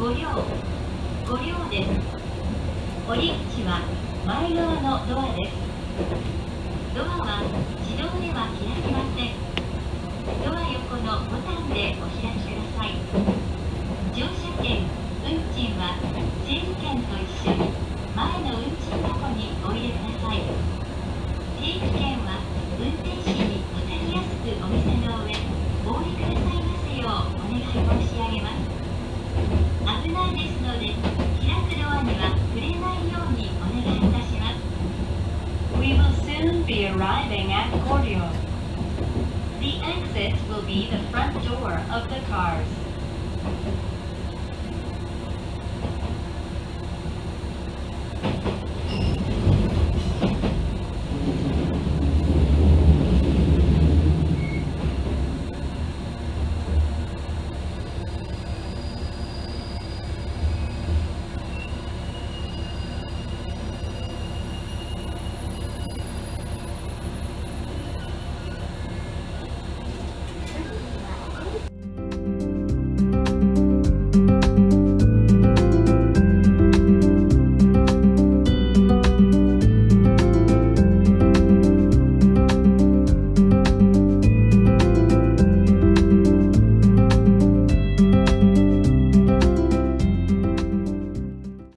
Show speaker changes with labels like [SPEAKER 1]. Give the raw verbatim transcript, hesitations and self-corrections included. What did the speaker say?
[SPEAKER 1] ご両、ご両です。降り口は前側のドアです。ドアは自動では開きません。ドア横のボタンでお開きください。乗車券、運賃は整理券と一緒に前の運賃箱にお入れください。定期券は運転士に分かりやすくお見せの上、お降りくださいますようお願い申し上げます。危ないですので、開くドアには触れないようにお願いいたします。We will soon be arriving at Koryo. The exit will be the front door of the cars.